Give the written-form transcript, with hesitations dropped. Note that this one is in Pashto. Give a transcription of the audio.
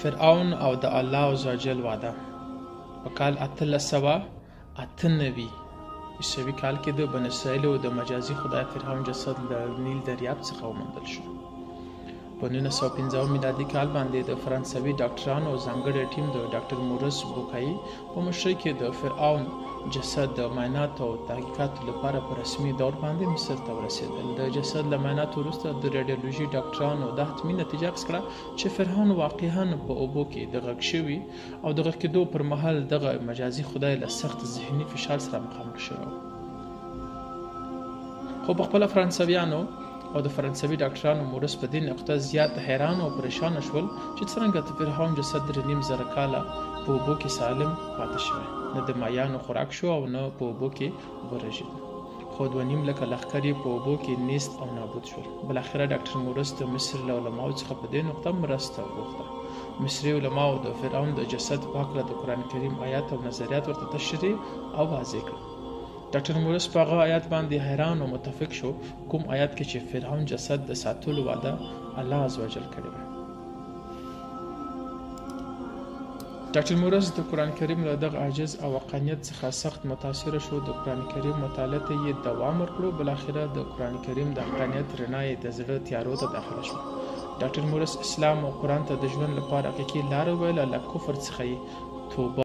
فرعون او د الله عزوجل وعده په کال 1398 عیسوي کال کې د بني اسرائیلو د مجازي خدای فرعون جسد له نیل دریاب څخه وموندل شو. په 1950 میلادي کال باندې د فرانسوي ډاکټرانو ځانګړی ټیم د ډاکټر مورس بوکایي په مشرۍ کې د فرعون جسد د معایناتو او تحقیقاتو لپاره په رسمي دور باندې مصر ته ورسېدل. د جسد له معایناتو وروسته د ریډیولوژي ډاکټرانو دا حتمي نتیجه اخیست کړه چې فرعون واقعا په اوبو کې د غرق شوي او د غرق کېدو پر مهال دغه مجازي خدای له سخت ذهني فشار سره مخامخ شوی. خو په خپله فرانسویانو او د فرانسوي ډاکټرانو مورس په دې نقطه زیات حیران او پریشان شول چې څرنګه د فرعون جسد 3.5 کاله په اوبو کې سالم پاتې شوی، نه د مایانو خوراک شو او نه په اوبو کې ورژېد. خو 2.5 لکه لښکر یې په اوبو کې نیست او نابود شول. بالاخره ډاکټر مورس د مصر له علماو څخه په دې نقطه مرسته وغوښته. مصري علماو د فرعون د جسد په هکله د قرآن کریم آیات او نظریات ورته تشریح او واضح کړل. ډاکټر مورس په هغه آیات باندې حیران او متفق شو، کوم آیات کې چې فرعون جسد د ساتلو وعده الله عزوجل کړې وه. ډاکټر مورس د قرآن کریم له دغه عاجز او حقانیت څخه سخت متاثره شو. د قرآن کریم مطالعه ته یې دوام ورکړو. بالاخره د قرآن کریم د حقانیت رڼا یې د زړه تیارو ته داخله شوه. ډاکټر مورس اسلام او قرآن ته د ژوند لپاره حقیقي لاره وویله، له کفر څخه یې توبه